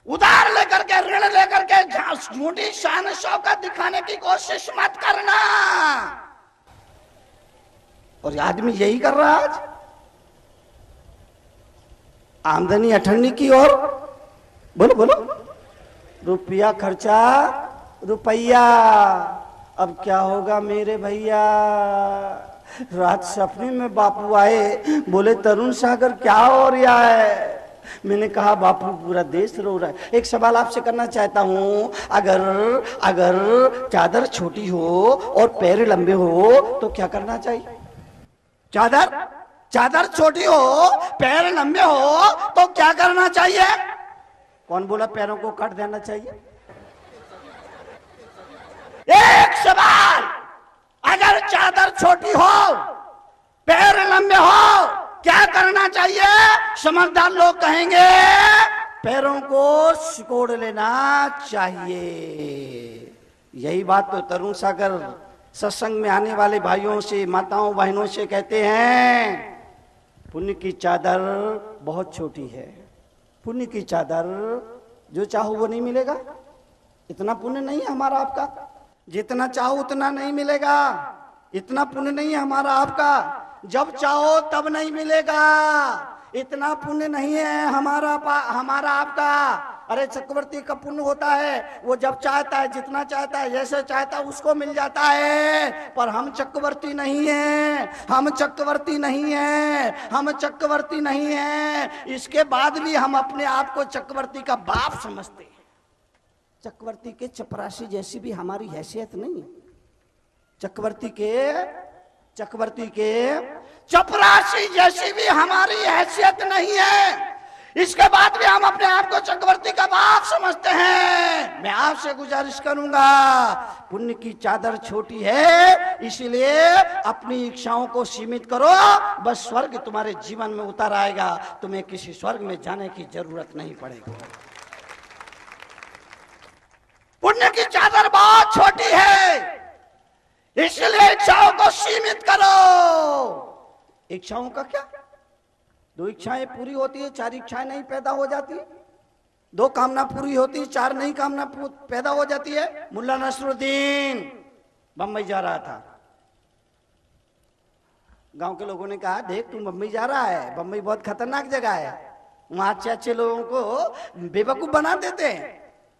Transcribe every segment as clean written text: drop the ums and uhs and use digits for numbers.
उधार लेकर के, ऋण लेकर के झूठी शान शौकत दिखाने की कोशिश मत करना। और ये आदमी यही कर रहा है आज। आमदनी अठन्नी की और बोलो बोलो, रुपया खर्चा रुपया। अब क्या होगा मेरे भैया? रात सपने में बापू आए, बोले तरुण सागर क्या हो रहा है? मैंने कहा बापू पूरा देश रो रहा है। एक सवाल आपसे करना चाहता हूं, अगर अगर चादर छोटी हो और पैर लंबे हो तो क्या करना चाहिए? चादर छोटी हो, पैर लंबे हो तो क्या करना चाहिए? कौन बोला पैरों को काट देना चाहिए? एक सवाल, अगर चादर छोटी हो, पैर लंबे हो, क्या करना चाहिए? समझदार लोग कहेंगे पैरों को सिकोड़ लेना चाहिए। यही बात तो तरुण सागर सत्संग में आने वाले भाइयों से, माताओं बहनों से कहते हैं। पुण्य की चादर बहुत छोटी है। पुण्य की चादर जो चाहो वो नहीं मिलेगा। इतना पुण्य नहीं है हमारा आपका, जितना चाहो उतना नहीं मिलेगा। इतना पुण्य नहीं है हमारा आपका, जब चाहो तब नहीं मिलेगा। इतना पुण्य नहीं है हमारा आपका। अरे चक्रवर्ती का पुण्य होता है, वो जब चाहता है, जितना चाहता है, जैसे चाहता है उसको मिल जाता है। पर हम चक्रवर्ती नहीं है, हम चक्रवर्ती नहीं है, हम चक्रवर्ती नहीं है। इसके बाद भी हम अपने आप को चक्रवर्ती का बाप समझते हैं। चक्रवर्ती के चपरासी जैसी भी हमारी हैसियत नहीं है। चक्रवर्ती के चपरासी जैसी भी हमारी हैसियत नहीं है। इसके बाद भी हम अपने आप को चक्रवर्ती का बाप समझते हैं। मैं आपसे गुजारिश करूंगा, पुण्य की चादर छोटी है, इसीलिए अपनी इच्छाओं को सीमित करो। बस स्वर्ग तुम्हारे जीवन में उतर आएगा, तुम्हें किसी स्वर्ग में जाने की जरूरत नहीं पड़ेगी। पुण्य की चादर बहुत छोटी है, इसलिए इच्छाओं को सीमित करो। इच्छाओं का क्या? 2 इच्छाएं पूरी होती है, 4 इच्छाएं नहीं पैदा हो जाती। 2 कामना पूरी होती है, 4 नई कामना पैदा हो जाती है। मुल्ला नसरुद्दीन बम्बई जा रहा था। गांव के लोगों ने कहा, देख तू बम्बई जा रहा है, बम्बई बहुत खतरनाक जगह है, वहां अच्छे अच्छे लोगों को बेवकूफ बना देते हैं।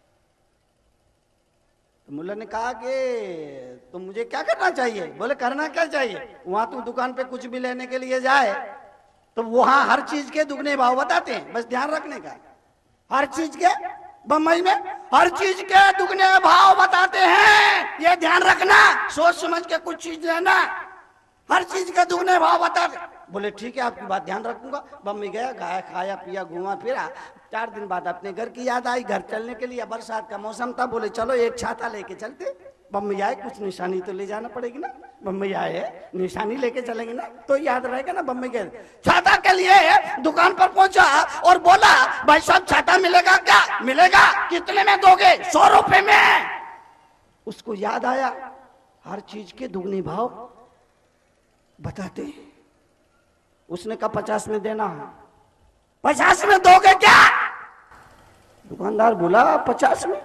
तो मुल्ला ने कहा कि तो मुझे क्या करना चाहिए? बोले करना क्या चाहिए? वहां तू दुकान पे कुछ भी लेने के लिए जाए तो वहां हर चीज के दुगने भाव बताते हैं, बस ध्यान रखने का। हर चीज के, बम्बई में हर चीज के दुगने भाव बताते हैं, ये ध्यान रखना। सोच समझ के कुछ चीज लेना, हर चीज के दुगने भाव बताते। बोले ठीक है, आपकी बात ध्यान रखूंगा। बम्बई गया, खाया पिया, घूमा फिरा। 4 दिन बाद अपने घर की याद आई। घर चलने के लिए बरसात का मौसम था, बोले चलो एक छाता लेके चलते। बम्बई आए, कुछ निशानी तो ले जाना पड़ेगी ना। बम्बई आए, निशानी लेके चलेंगे ना तो याद रहेगा ना। बम्बई गए, छाता के लिए दुकान पर पहुंचा और बोला, भाई साहब छाता मिलेगा क्या? मिलेगा। कितने में दोगे? 100 रुपए में। उसको याद आया हर चीज के दुगने भाव बताते हैं। उसने कहा 50 में देना है। 50 में दोगे क्या? दुकानदार बोला 50 में।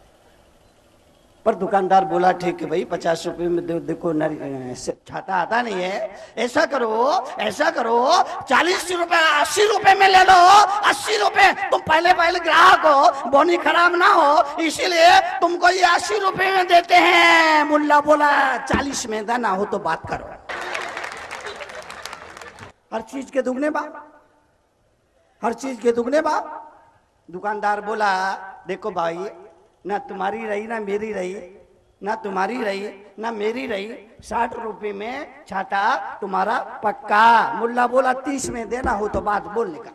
पर दुकानदार बोला ठीक है भाई, 50 रुपए में देखो छाता आता नहीं है। ऐसा करो 40 रुपए 80 रुपए में ले लो। 80 रुपए, तुम पहले ग्राहक हो, बोनी खराब ना हो, इसीलिए तुमको ये 80 रुपए में देते हैं। मुल्ला बोला 40 में देना हो तो बात करो। हर चीज के दुगने बाप, हर चीज के दुगने बाप। दुकानदार बोला देखो भाई, ना तुम्हारी रही ना मेरी रही, ना तुम्हारी रही ना मेरी रही, 60 रुपए में छाता तुम्हारा पक्का। मुल्ला बोला 30 में देना हो तो बात बोलने का।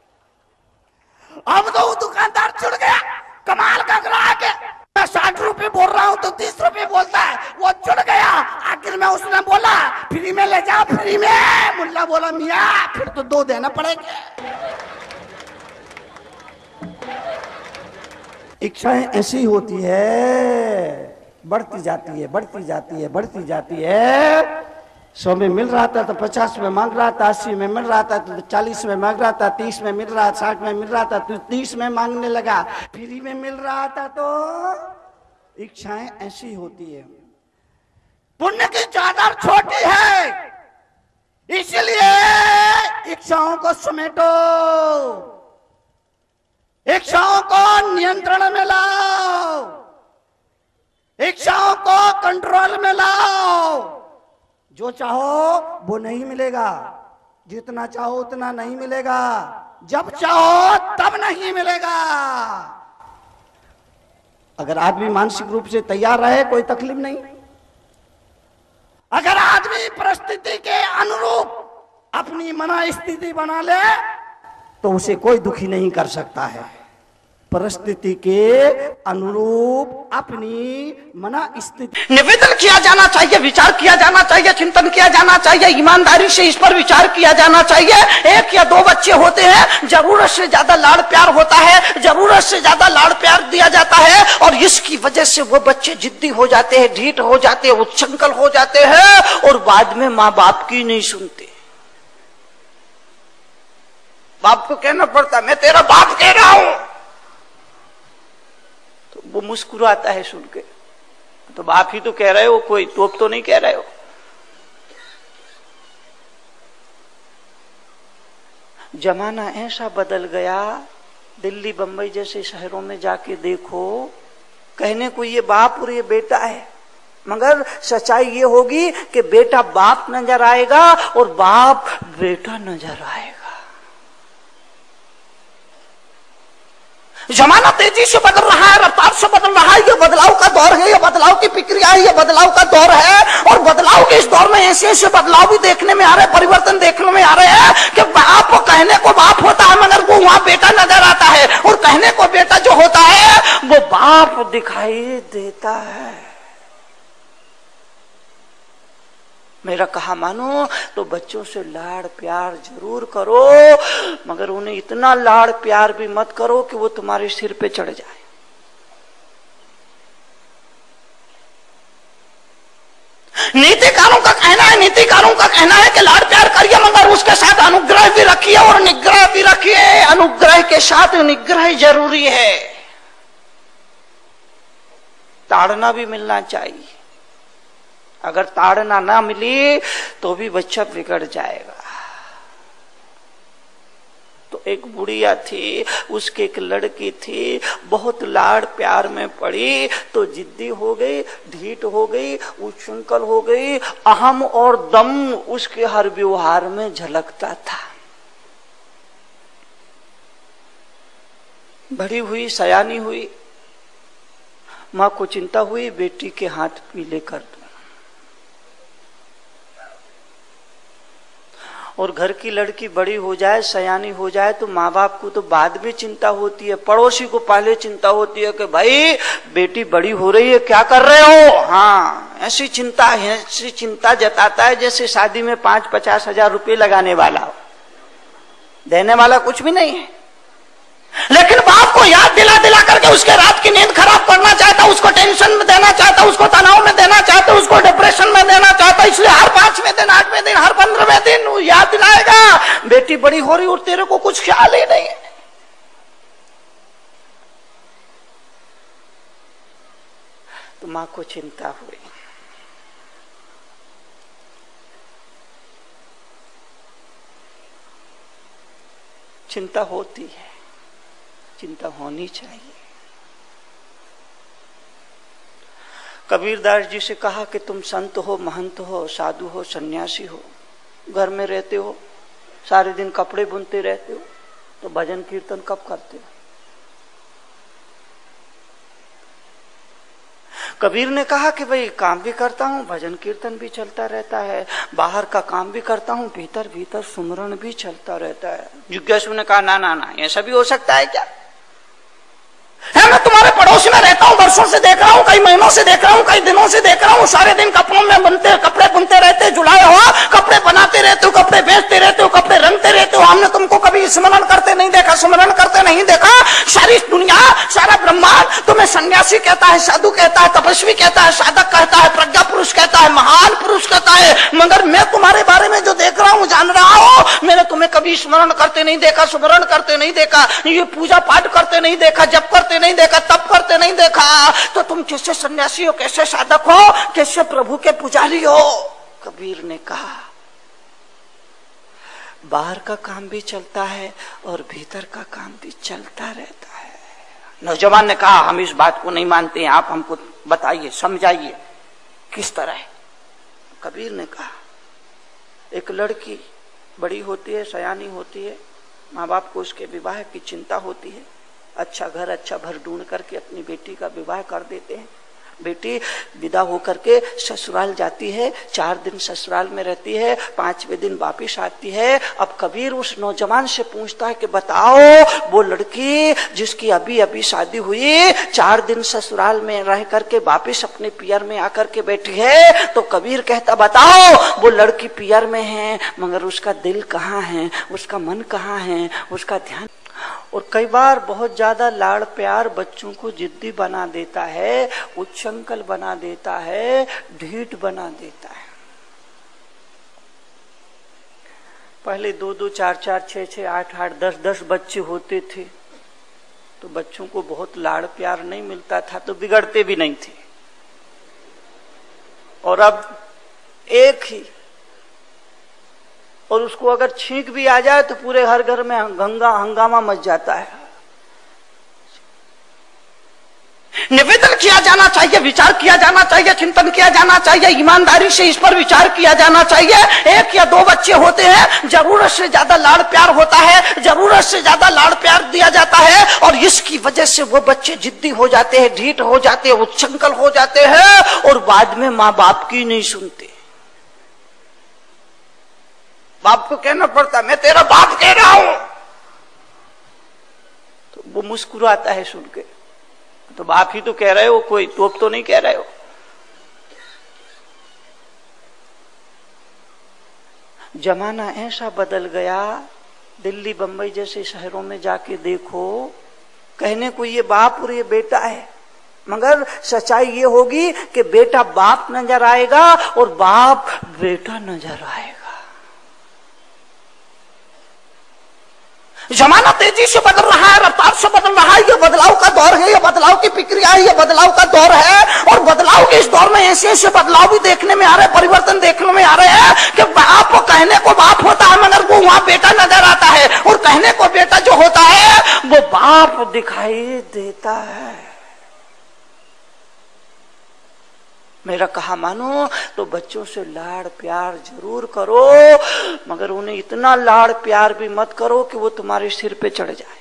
अब तो वो दुकानदार चिढ़ गया, कमाल का ग्राहक है, मैं 60 रुपए बोल रहा हूं तो 30 रुपए बोलता है। वो चिढ़ गया। आखिर में उसने बोला फ्री में ले जा, फ्री में। मुल्ला बोला मियाँ फिर तो 2 देना पड़ेगा। इच्छाएं ऐसी होती है, बढ़ती जाती है, बढ़ती जाती है, बढ़ती जाती है। 100 में मिल रहा था तो 50 में मांग रहा था, 80 में मिल रहा था तो 40 में मांग रहा था, 30 में मिल रहा था, 60 में मिल रहा था तो 30 में मांगने लगा। फ्री में मिल रहा था तो इच्छाएं ऐसी होती है। पुण्य की चादर छोटी है, इसलिए इच्छाओं को समेटो, इच्छाओं को नियंत्रण में लाओ, इच्छाओं को कंट्रोल में लाओ। जो चाहो वो नहीं मिलेगा, जितना चाहो उतना नहीं मिलेगा, जब चाहो तब नहीं मिलेगा। अगर आदमी मानसिक रूप से तैयार रहे कोई तकलीफ नहीं। अगर आदमी परिस्थिति के अनुरूप अपनी मना स्थिति बना ले तो उसे कोई दुखी नहीं कर सकता है। परिस्थिति के अनुरूप अपनी मना स्थिति निवेदन किया जाना चाहिए, विचार किया जाना चाहिए, चिंतन किया जाना चाहिए, ईमानदारी से इस पर विचार किया जाना चाहिए। 1 या 2 बच्चे होते हैं, जरूरत से ज्यादा लाड़ प्यार होता है, जरूरत से ज्यादा लाड़ प्यार दिया जाता है और इसकी वजह से वो बच्चे जिद्दी हो जाते हैं, ढीठ हो जाते हैं, उच्छृंखल हो जाते हैं और बाद में माँ बाप की नहीं सुनते। बाप को कहना पड़ता मैं तेरा बाप कह रहा हूं, वो मुस्कुराता है सुन के, तो बाप ही तो कह रहे हो, कोई तोप तो नहीं कह रहे हो। जमाना ऐसा बदल गया, दिल्ली बंबई जैसे शहरों में जाके देखो, कहने को ये बाप और ये बेटा है, मगर सच्चाई ये होगी कि बेटा बाप नजर आएगा और बाप बेटा नजर आएगा। जमाना तेजी से बदल रहा है, रफ्तार से बदल रहा है, ये बदलाव का दौर है, ये बदलाव की प्रक्रिया है, ये बदलाव का दौर है। और बदलाव के इस दौर में ऐसे ऐसे बदलाव भी देखने में आ रहे हैं, परिवर्तन देखने में आ रहे हैं कि बाप कहने को बाप होता है मगर वो वहां बेटा नजर आता है, और कहने को बेटा जो होता है वो बाप दिखाई देता है। मेरा कहा मानो तो बच्चों से लाड़ प्यार जरूर करो, मगर उन्हें इतना लाड़ प्यार भी मत करो कि वो तुम्हारे सिर पे चढ़ जाए। नीतिकारों का कहना है कि लाड़ प्यार करिए मगर उसके साथ अनुग्रह भी रखिए और निग्रह भी रखिए। अनुग्रह के साथ निग्रह जरूरी है। ताड़ना भी मिलना चाहिए, अगर ताड़ना ना मिली तो भी बच्चा बिगड़ जाएगा। तो एक बुढ़िया थी, उसकी एक लड़की थी, बहुत लाड़ प्यार में पड़ी तो जिद्दी हो गई, ढीठ हो गई, उच्छृंखल हो गई। अहम और दम उसके हर व्यवहार में झलकता था। बड़ी हुई, सयानी हुई, मां को चिंता हुई बेटी के हाथ पीले कर दूं। और घर की लड़की बड़ी हो जाए, सयानी हो जाए तो माँ बाप को तो बाद में चिंता होती है, पड़ोसी को पहले चिंता होती है कि भाई बेटी बड़ी हो रही है, क्या कर रहे हो। हाँ, ऐसी चिंता जताता है जैसे शादी में 5-50 हजार रुपये लगाने वाला हो, देने वाला कुछ भी नहीं है। लेकिन बाप को याद दिला दिला करके उसके रात की नींद खराब करना चाहता, उसको टेंशन में देना चाहता, उसको तनाव में देना चाहता, उसको डिप्रेशन में देना चाहता। इसलिए हर 5वें दिन, 8वें दिन, हर 15वें दिन वो याद दिलाएगा बेटी बड़ी हो रही और तेरे को कुछ ख्याल ही नहीं है। तो मां को चिंता हुई। चिंता होती है, चिंता होनी चाहिए। कबीरदास जी से कहा कि तुम संत हो, महंत हो, साधु हो, सन्यासी हो, घर में रहते हो, सारे दिन कपड़े बुनते रहते हो, तो भजन कीर्तन कब करते हो। कबीर ने कहा कि भाई काम भी करता हूँ, भजन कीर्तन भी चलता रहता है, बाहर का काम भी करता हूँ, भीतर भीतर सुमरन भी चलता रहता है। जिज्ञासु ने कहा ना ना ना, ऐसा भी हो सकता है क्या। है मैं तुम्हारे पड़ोस में रहता हूँ, वर्षों से देख रहा हूँ, कई महीनों से देख रहा हूँ, कई दिनों से देख रहा हूँ, सारे दिन कपड़ों में कपड़े बुनते रहते, जुड़ाए हो, कपड़े बनाते रहते हो, कपड़े बेचते रहते हो, कपड़े रंगते रहते हो। हमने तुमको कभी स्मरण करते नहीं देखा, स्मरण करते नहीं देखा। सारी दुनिया, सारा ब्रह्मांड तुम्हें सन्यासी कहता है, साधु कहता है, तपस्वी कहता है, साधक कहता है, प्रज्ञा पुरुष कहता है, महान पुरुष कहता है, मगर मैं तुम्हारे बारे में जो देख रहा हूँ, जान रहा हूँ, मैंने तुम्हें कभी स्मरण करते नहीं देखा, स्मरण करते नहीं देखा, ये पूजा पाठ करते नहीं देखा, जप करते नहीं देखा, तप करते नहीं देखा। तो तुम कैसे सन्यासी हो, कैसे साधक हो, कैसे प्रभु के पुजारी हो? कबीर ने कहा बाहर का काम भी चलता है और भीतर का काम भी चलता रहता है। नौजवान ने कहा हम इस बात को नहीं मानते हैं, आप हमको बताइए, समझाइए किस तरह। कबीर ने कहा एक लड़की बड़ी होती है, सयानी होती है, माँ बाप को उसके विवाह की चिंता होती है, अच्छा घर अच्छा भर ढूंढ करके अपनी बेटी का विवाह कर देते हैं। बेटी विदा होकर के ससुराल जाती है, 4 दिन ससुराल में रहती है, 5वें दिन वापिस आती है। अब कबीर उस नौजवान से पूछता है कि बताओ वो लड़की जिसकी अभी अभी शादी हुई, 4 दिन ससुराल में रह करके वापिस अपने पियर में आकर के बैठी है, तो कबीर कहता बताओ वो लड़की पियर में है मगर उसका दिल कहाँ है, उसका मन कहाँ है, उसका ध्यान। और कई बार बहुत ज्यादा लाड़ प्यार बच्चों को जिद्दी बना देता है, उच्छृंखल बना देता है, ढीठ बना देता है। पहले 2-2, 4-4, 6-6, 8-8, 10-10 बच्चे होते थे तो बच्चों को बहुत लाड़ प्यार नहीं मिलता था तो बिगड़ते भी नहीं थे। और अब एक ही, और उसको अगर छींक भी आ जाए तो पूरे हर घर में हंगामा मच जाता है। निवेदन किया जाना चाहिए, विचार किया जाना चाहिए, चिंतन किया जाना चाहिए, ईमानदारी से इस पर विचार किया जाना चाहिए। 1 या 2 बच्चे होते हैं, जरूरत से ज्यादा लाड़ प्यार होता है, जरूरत से ज्यादा लाड़ प्यार दिया जाता है और इसकी वजह से वो बच्चे जिद्दी हो जाते हैं, ढीठ हो जाते हैं, उच्छृंखल हो जाते हैं और बाद में माँ बाप की नहीं सुनते। बाप को कहना पड़ता मैं तेरा बाप कह रहा हूं, तो वो मुस्कुराता है सुन के, तो बाप ही तो कह रहे हो, कोई तोप तो नहीं कह रहे हो। जमाना ऐसा बदल गया, दिल्ली बंबई जैसे शहरों में जाके देखो, कहने को ये बाप और ये बेटा है, मगर सच्चाई ये होगी कि बेटा बाप नजर आएगा और बाप बेटा नजर आएगा। जमाना तेजी से बदल रहा है, रफ्तार से बदल रहा है, ये बदलाव का दौर है, ये बदलाव की प्रक्रिया है, ये बदलाव का दौर है। और बदलाव के इस दौर में ऐसे ऐसे बदलाव भी देखने में आ रहे हैं, परिवर्तन देखने में आ रहे हैं कि बाप कहने को बाप होता है मगर वो वहां बेटा नजर आता है, और कहने को बेटा जो होता है वो बाप दिखाई देता है। मेरा कहा मानो तो बच्चों से लाड़ प्यार जरूर करो, मगर उन्हें इतना लाड़ प्यार भी मत करो कि वो तुम्हारे सिर पे चढ़ जाए।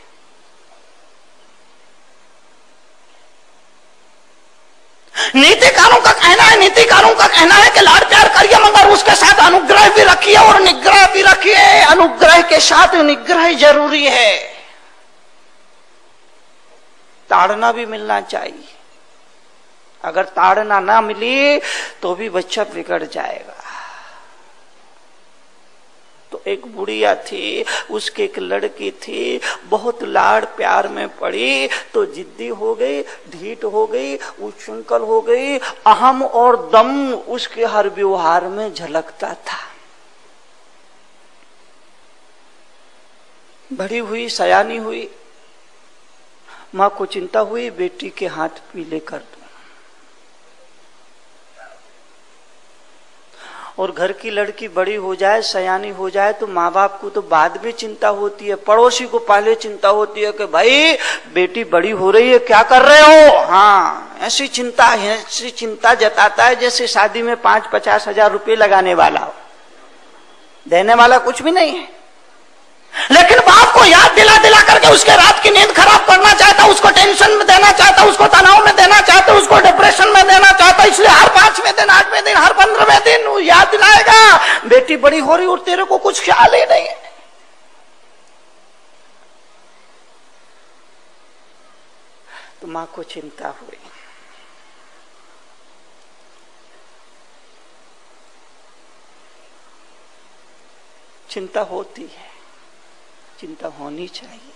नीतिकारों का कहना है कि लाड़ प्यार करिए मगर उसके साथ अनुग्रह भी रखिए और निग्रह भी रखिए। अनुग्रह के साथ निग्रह जरूरी है, ताड़ना भी मिलना चाहिए। अगर ताड़ना ना मिली तो भी बच्चा बिगड़ जाएगा। तो एक बुढ़िया थी, उसकी एक लड़की थी, बहुत लाड़ प्यार में पड़ी तो जिद्दी हो गई, ढीठ हो गई, उच्छृंखल हो गई। अहम और दम उसके हर व्यवहार में झलकता था। बड़ी हुई, सयानी हुई, मां को चिंता हुई बेटी के हाथ पीले कर दूं। और घर की लड़की बड़ी हो जाए, सयानी हो जाए तो माँ बाप को तो बाद में चिंता होती है, पड़ोसी को पहले चिंता होती है कि भाई बेटी बड़ी हो रही है, क्या कर रहे हो। हाँ, ऐसी चिंता जताता है जैसे शादी में 5-50 हजार रुपये लगाने वाला हो, देने वाला कुछ भी नहीं है। लेकिन बाप को याद दिला दिला करके उसके रात की नींद खराब करना चाहता, उसको टेंशन में देना चाहता, उसको तनाव में देना चाहता, उसको डिप्रेशन में देना चाहता। इसलिए हर 5वें दिन, 8वें दिन, हर 15वें दिन वो याद दिलाएगा बेटी बड़ी हो रही और तेरे को कुछ ख्याल ही नहीं है। तो मां को चिंता हुई। चिंता होती है, चिंता होनी चाहिए।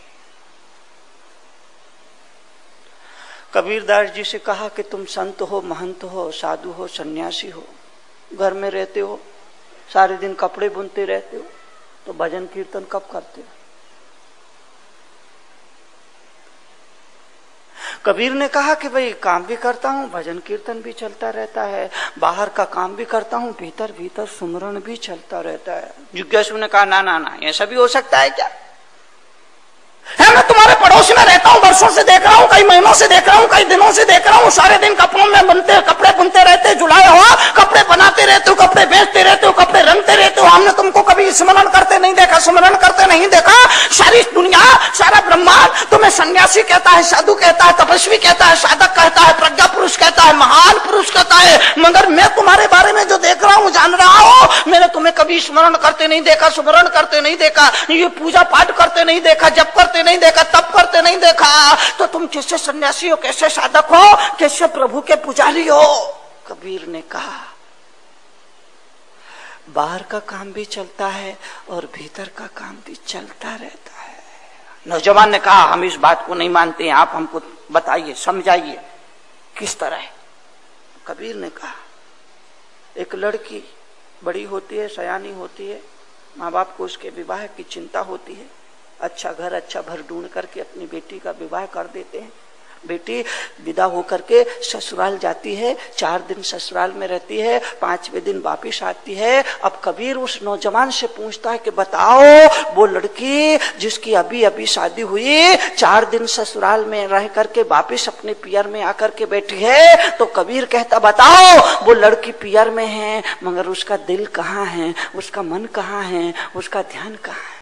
कबीरदास जी से कहा कि तुम संत हो, महंत हो, साधु हो, सन्यासी हो, घर में रहते हो, सारे दिन कपड़े बुनते रहते हो, तो भजन कीर्तन कब करते हो? कबीर ने कहा कि भाई काम भी करता हूँ, भजन कीर्तन भी चलता रहता है, बाहर का काम भी करता हूँ, भीतर भीतर सुमरण भी चलता रहता है। जिज्ञासु ने कहा ना ना ना, ऐसा भी हो सकता है क्या? है, मैं तुम्हारे पड़ोस में रहता हूँ, वर्षों से देख रहा हूँ, कई महीनों से देख रहा हूँ, कई दिनों से देख रहा हूँ, सारे दिन कपड़ों में कपड़े बुनते रहते, जुड़ाए हो, कपड़े बनाते रहते हो, कपड़े बेचते रहते हो, कपड़े रंगते रहते हो, हमने तुमको कभी स्मरण करते नहीं देखा, स्मरण करते नहीं देखा। सारी दुनिया, सारा ब्रह्मांड तुम्हें सन्यासी कहता है, साधु कहता है, तपस्वी कहता है, साधक कहता है, प्रज्ञा पुरुष कहता है, महान पुरुष कहता है, मगर मैं तुम्हारे बारे में जो देख रहा हूँ, जान रहा हूँ, मैंने तुम्हें कभी स्मरण करते नहीं देखा, स्मरण करते नहीं देखा, ये पूजा पाठ करते नहीं देखा, जप करते नहीं देखा, तप करते नहीं देखा, तो तुम कैसे सन्यासी हो, कैसे साधक हो, कैसे प्रभु के पुजारी हो? कबीर ने कहा बाहर का काम भी चलता है और भीतर का काम भी चलता रहता है। नौजवान ने कहा हम इस बात को नहीं मानते हैं, आप हमको बताइए, समझाइए किस तरह है? कबीर ने कहा एक लड़की बड़ी होती है, सयानी होती है, माँ बाप को उसके विवाह की चिंता होती है, अच्छा घर अच्छा भर ढूंढ करके अपनी बेटी का विवाह कर देते हैं। बेटी विदा होकर के ससुराल जाती है, 4 दिन ससुराल में रहती है, 5वें दिन वापिस आती है। अब कबीर उस नौजवान से पूछता है कि बताओ वो लड़की जिसकी अभी अभी शादी हुई, 4 दिन ससुराल में रह करके वापिस अपने पियर में आकर के बैठी है, तो कबीर कहता बताओ वो लड़की पियर में है, मगर उसका दिल कहाँ है, उसका मन कहाँ है, उसका ध्यान कहाँ है?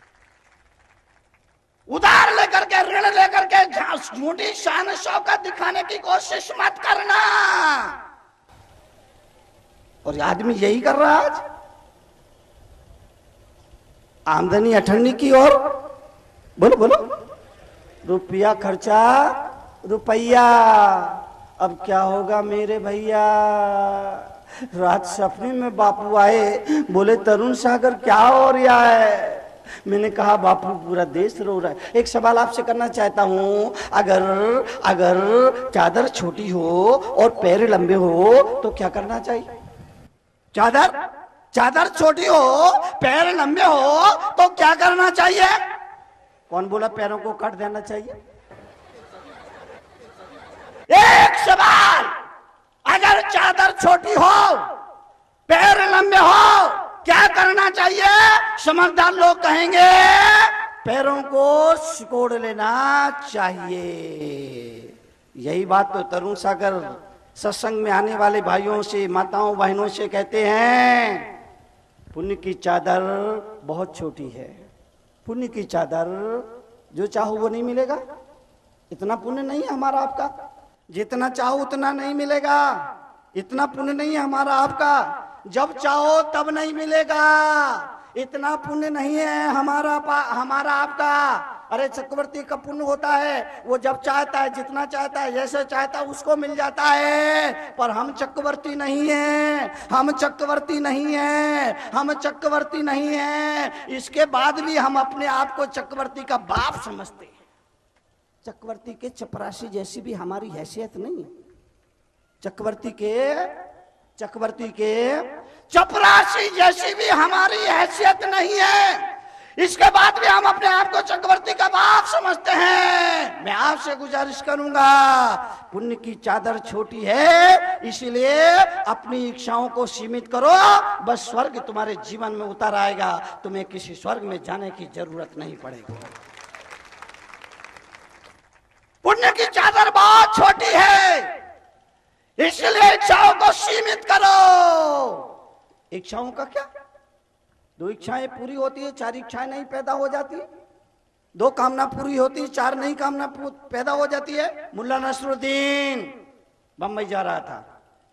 उधार लेकर के, ऋण लेकर के झूठी शान शौकत दिखाने की कोशिश मत करना। और आदमी यही कर रहा है आज, आमदनी अठन्नी की और बोलो बोलो, रुपया खर्चा रुपया। अब क्या होगा मेरे भैया? रात सपने में बापू आए, बोले तरुण सागर क्या हो रहा है? मैंने कहा बापू पूरा देश रो रहा है। एक सवाल आपसे करना चाहता हूँ, अगर चादर छोटी हो और पैर लंबे हो तो क्या करना चाहिए? चादर छोटी हो, पैर लंबे हो तो क्या करना चाहिए? कौन बोला पैरों को काट देना चाहिए? एक सवाल, अगर चादर छोटी हो, पैर लंबे हो, क्या करना चाहिए? समझदार लोग कहेंगे पैरों को सिकोड़ लेना चाहिए। यही बात तो तरुण सागर सत्संग में आने वाले भाइयों से, माताओं बहनों से कहते हैं, पुण्य की चादर बहुत छोटी है, पुण्य की चादर जो चाहो वो नहीं मिलेगा। इतना पुण्य नहीं है हमारा आपका, जितना चाहो उतना नहीं मिलेगा। इतना पुण्य नहीं है हमारा आपका, जब चाहो तब नहीं मिलेगा। इतना पुण्य नहीं है हमारा आपका। अरे चक्रवर्ती का पुण्य होता है, वो जब चाहता है, जितना चाहता है, जैसे चाहता है उसको मिल जाता है। पर हम चक्रवर्ती नहीं हैं, हम चक्रवर्ती नहीं हैं, हम चक्रवर्ती नहीं हैं। इसके बाद भी हम अपने आप को चक्रवर्ती का बाप समझते हैं। चक्रवर्ती के चपरासी जैसी भी हमारी हैसियत नहीं है। चक्रवर्ती के चपरासी जैसी भी हमारी हैसियत नहीं है। इसके बाद भी हम अपने आप को चक्रवर्ती का बाप समझते हैं। मैं आपसे गुजारिश करूंगा, पुण्य की चादर छोटी है, इसलिए अपनी इच्छाओं को सीमित करो, बस स्वर्ग तुम्हारे जीवन में उतर आएगा। तुम्हें किसी स्वर्ग में जाने की जरूरत नहीं पड़ेगी। पुण्य की चादर बहुत छोटी है, इसलिए इच्छाओं को सीमित करो। इच्छाओं का क्या? 2 इच्छाएं पूरी होती है, 4 इच्छाएं नहीं पैदा हो जाती। 2 कामना पूरी होती है, 4 नई कामना पैदा हो जाती है। मुल्ला नसरुद्दीन बम्बई जा रहा था,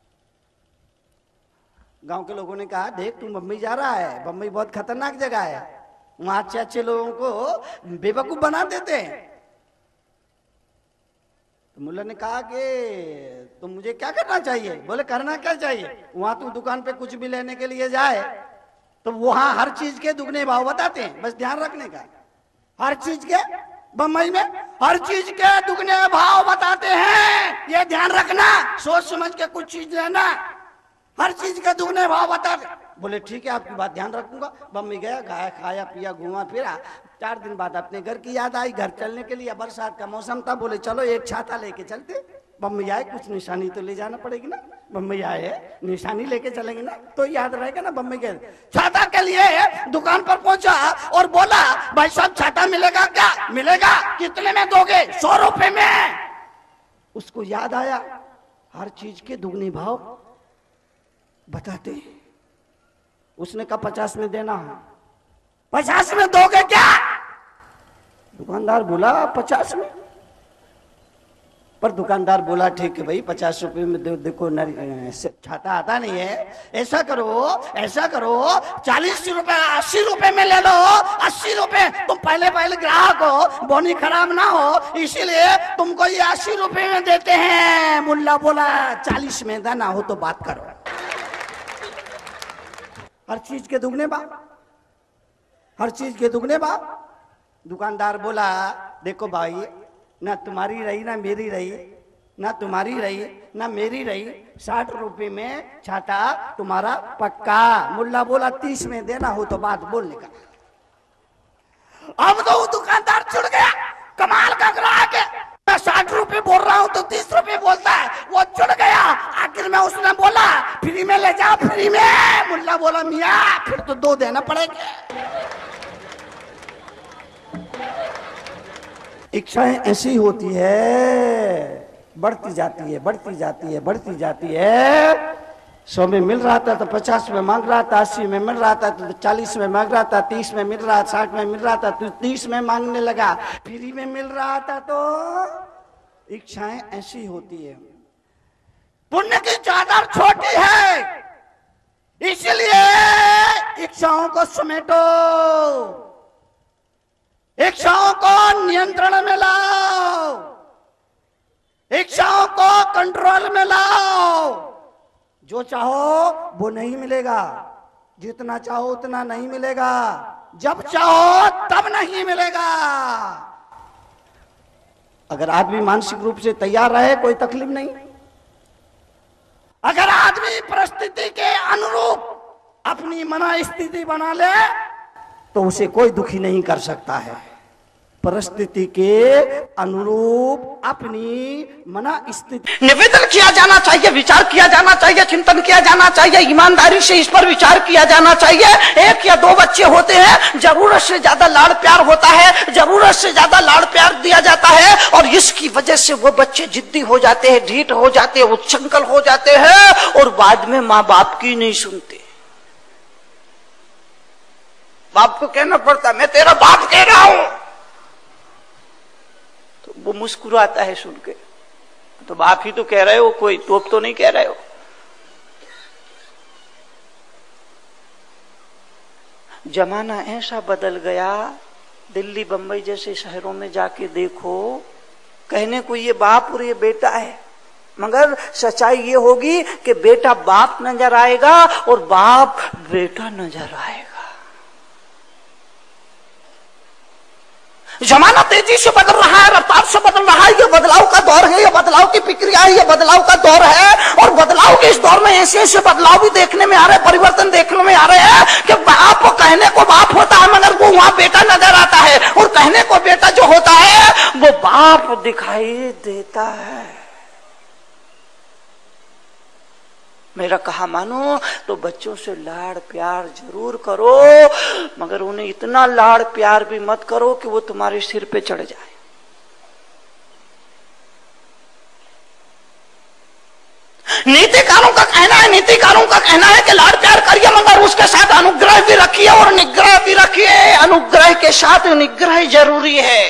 गांव के लोगों ने कहा देख तू बम्बई जा रहा है, बम्बई बहुत खतरनाक जगह है, वहां अच्छे लोगों को बेवकूफ बना देते हैं। तो मुल्ला ने कहा कि तुम मुझे क्या करना चाहिए? बोले करना क्या चाहिए? वहां तू दुकान पे कुछ भी लेने के लिए जाए तो वहां हर चीज के दुगने भाव बताते हैं, बस ध्यान रखने का। हर चीज के, बम्बई में हर चीज के दुगने भाव बताते हैं, ये ध्यान रखना, सोच समझ के कुछ चीज लेना, हर चीज के दुगने भाव बताते। बोले ठीक है, आपकी बात ध्यान रखूंगा। बम्बई गया, खाया खाया पिया, घूमा फिरा। 4 दिन बाद अपने घर की याद आई, घर चलने के लिए, बरसात का मौसम था। बोले चलो एक छाता लेके चलते। बम्बई आए, कुछ निशानी तो ले जाना पड़ेगी ना, बम्बई आए निशानी लेके चलेंगे ना तो याद रहेगा ना। बम्बई गए, छाता के लिए दुकान पर पहुंचा और बोला भाई साहब छाता मिलेगा क्या? मिलेगा, कितने में दोगे? 100 रुपए में। उसको याद आया हर चीज के दुगने भाव बताते हैं। उसने कहा 50 में देना है। 50 में दोगे क्या? दुकानदार बोला 50 में। पर दुकानदार बोला ठीक है भाई 50 रुपए में देखो, छाता आता नहीं है, ऐसा करो 40 रुपए 80 रुपए में ले लो। 80 रुपए, तुम पहले ग्राहक हो, बोनी खराब ना हो, इसीलिए तुमको ये 80 रुपए में देते हैं। मुल्ला बोला 40 में देना हो तो बात करो। हर चीज के दुगने बाप, हर चीज के दुगने बाप। दुकानदार बोला देखो भाई, ना तुम्हारी रही ना मेरी रही, ना तुम्हारी रही ना मेरी रही, 60 रुपए में छाता तुम्हारा पक्का। मुल्ला बोला 30 में देना हो तो बात बोलने का। अब तो वो दुकानदार चिढ़ गया, कमाल का ग्राहक है, मैं 60 रुपए बोल रहा हूं तो 30 रुपए बोलता है। वो चिढ़ गया, आखिर में उसने बोला फ्री में ले जाओ, फ्री में। मुल्ला बोला मियाँ फिर तो 2 देना पड़ेगा। इच्छाएं ऐसी होती है, बढ़ती जाती है, बढ़ती जाती है, बढ़ती जाती है। 100 में मिल रहा था तो 50 में मांग रहा था, 80 में मिल रहा था तो 40 में मांग रहा था, 30 में मिल रहा था, 60 में मिल रहा था तो 30 में मांगने लगा। फ्री में मिल रहा था तो इच्छाएं ऐसी होती है। पुण्य की चादर छोटी है, इसलिए इच्छाओं को समेटो, इच्छाओं को नियंत्रण में लाओ, इच्छाओं को कंट्रोल में लाओ। जो चाहो वो नहीं मिलेगा, जितना चाहो उतना नहीं मिलेगा, जब चाहो तब नहीं मिलेगा। अगर आदमी मानसिक रूप से तैयार रहे कोई तकलीफ नहीं। अगर आदमी परिस्थिति के अनुरूप अपनी मना स्थिति बना ले तो उसे कोई दुखी नहीं कर सकता है। परिस्थिति के अनुरूप अपनी मना स्थिति निवेदन किया जाना चाहिए, विचार किया जाना चाहिए, चिंतन किया जाना चाहिए, ईमानदारी से इस पर विचार किया जाना चाहिए। 1 या 2 बच्चे होते हैं, जरूरत से ज्यादा लाड़ प्यार होता है, जरूरत से ज्यादा लाड़ प्यार दिया जाता है और इसकी वजह से वो बच्चे जिद्दी हो जाते हैं, ढीठ हो जाते हैं, उच्छृंखल हो जाते हैं और बाद में माँ बाप की नहीं सुनते। बाप को कहना पड़ता मैं तेरा बाप कह रहा हूं, तो वो मुस्कुराता है सुन के, तो बाप ही तो कह रहे हो, कोई तोप तो नहीं कह रहे हो। जमाना ऐसा बदल गया, दिल्ली बंबई जैसे शहरों में जाके देखो, कहने को ये बाप और ये बेटा है, मगर सच्चाई ये होगी कि बेटा बाप नजर आएगा और बाप बेटा नजर आएगा। जमाना तेजी से बदल रहा है, रफ्तार से बदल रहा है, ये बदलाव का दौर है, ये बदलाव की प्रक्रिया है, ये बदलाव का दौर है। और बदलाव के इस दौर में ऐसे ऐसे बदलाव भी देखने में आ रहे हैं, परिवर्तन देखने में आ रहे हैं कि बाप कहने को बाप होता है मगर वो वहां बेटा नजर आता है, और कहने को बेटा जो होता है वो बाप दिखाई देता है। मेरा कहा मानो तो बच्चों से लाड़ प्यार जरूर करो, मगर उन्हें इतना लाड़ प्यार भी मत करो कि वो तुम्हारे सिर पे चढ़ जाए। नीतिकारों का कहना है कि लाड़ प्यार करिए मगर उसके साथ अनुग्रह भी रखिए और निग्रह भी रखिए। अनुग्रह के साथ निग्रह जरूरी है,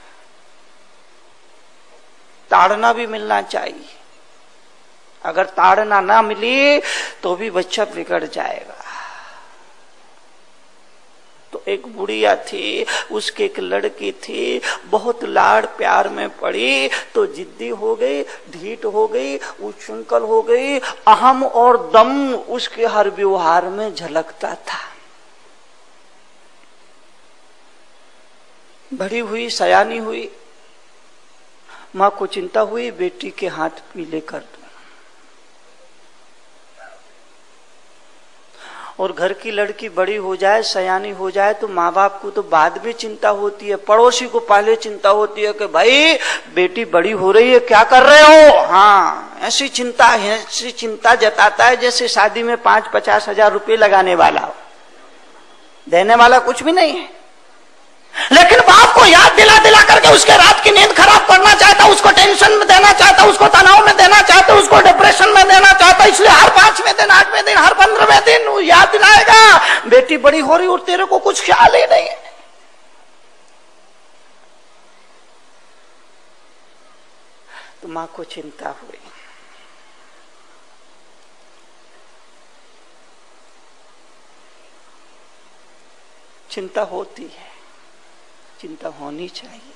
ताड़ना भी मिलना चाहिए। अगर ताड़ना ना मिली तो भी बच्चा बिगड़ जाएगा। तो तो एक बुढ़िया थी, उसके एक लड़की थी, बहुत लाड़ प्यार में पड़ी तो जिद्दी हो गई, ढीठ हो गई, उच्छृंखल हो गई। अहम और दम उसके हर व्यवहार में झलकता था। बड़ी हुई, सयानी हुई, मां को चिंता हुई बेटी के हाथ पीले कर दो। और घर की लड़की बड़ी हो जाए, सयानी हो जाए तो माँ बाप को तो बाद में चिंता होती है, पड़ोसी को पहले चिंता होती है कि भाई बेटी बड़ी हो रही है, क्या कर रहे हो। हाँ, ऐसी चिंता जताता है जैसे शादी में 5-50 हजार रुपये लगाने वाला हो, देने वाला कुछ भी नहीं है। लेकिन बाप को याद दिला दिला करके उसके रात की नींद खराब करना चाहता, उसको टेंशन में देना चाहता, उसको तनाव में देना चाहता, उसको डिप्रेशन में देना चाहता। इसलिए हर 5वें दिन, 8वें दिन, हर 15वें दिन वो याद दिलाएगा बेटी बड़ी हो रही और तेरे को कुछ ख्याल ही नहीं है। तो मां को चिंता हुई। चिंता होती है, चिंता होनी चाहिए।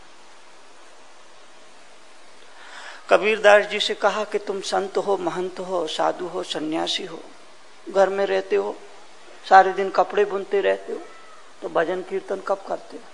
कबीरदास जी से कहा कि तुम संत हो, महंत हो, साधु हो, सन्यासी हो, घर में रहते हो, सारे दिन कपड़े बुनते रहते हो, तो भजन कीर्तन कब करते हो।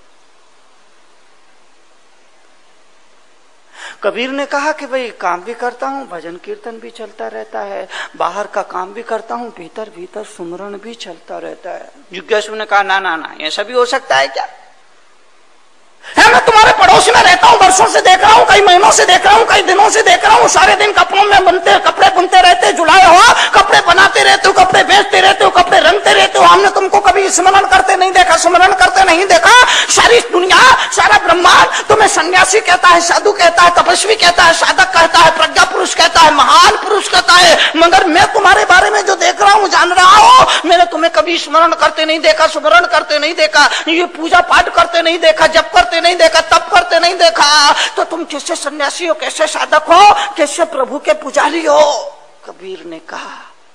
कबीर ने कहा कि भाई काम भी करता हूँ, भजन कीर्तन भी चलता रहता है, बाहर का काम भी करता हूँ, भीतर भीतर सुमरण भी चलता रहता है। जिज्ञासु ने कहा ना ना ना, ऐसा भी हो सकता है क्या। है, मैं तुम्हारे पड़ोस में रहता हूँ, वर्षों से देख रहा हूँ, कई महीनों से देख रहा हूँ, कई दिनों से देख रहा हूँ, सारे दिन कपड़ों में कपड़े बुनते रहते, जुड़ाए हो, कपड़े बनाते रहते हो, कपड़े बेचते रहते हो, कपड़े रंगते रहते हो। हमने तुमको कभी स्मरण करते नहीं देखा, स्मरण करते नहीं देखा। सारी दुनिया, सारा ब्रह्मांड तुम्हें सन्यासी कहता है, साधु कहता है, तपस्वी कहता है, साधक कहता है, प्रज्ञा पुरुष कहता है, महान पुरुष कहता है, मगर मैं तुम्हारे बारे में जो देख रहा हूँ, जान रहा हूँ, मैंने तुम्हें कभी स्मरण करते नहीं देखा, स्मरण करते नहीं देखा, ये पूजा पाठ करते नहीं देखा, जप करते नहीं देखा, तप करते नहीं देखा। तो तुम कैसे सन्यासी हो, कैसे साधक हो, कैसे प्रभु के पुजारी हो। कबीर ने कहा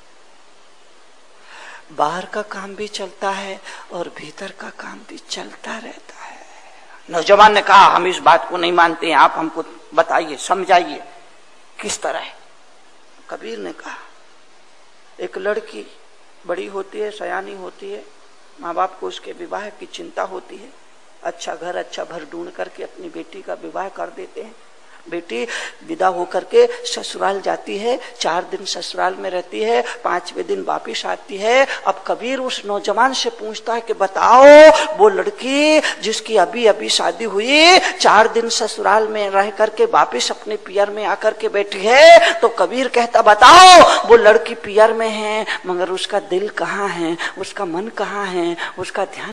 बाहर का काम भी चलता है और भीतर का काम भी चलता रहता है। नौजवान ने कहा हम इस बात को नहीं मानते हैं, आप हमको बताइए, समझाइए किस तरह है। कबीर ने कहा एक लड़की बड़ी होती है, सयानी होती है, माँ बाप को उसके विवाह की चिंता होती है, अच्छा घर अच्छा भर ढूंढ करके अपनी बेटी का विवाह कर देते हैं। बेटी विदा होकर के ससुराल जाती है, 4 दिन ससुराल में रहती है, 5वें दिन वापिस आती है। अब कबीर उस नौजवान से पूछता है कि बताओ वो लड़की जिसकी अभी अभी शादी हुई, 4 दिन ससुराल में रह करके वापिस अपने पियर में आकर के बैठी है, तो कबीर कहता बताओ वो लड़की पियर में है मगर उसका दिल कहाँ है, उसका मन कहाँ है, उसका ध्यान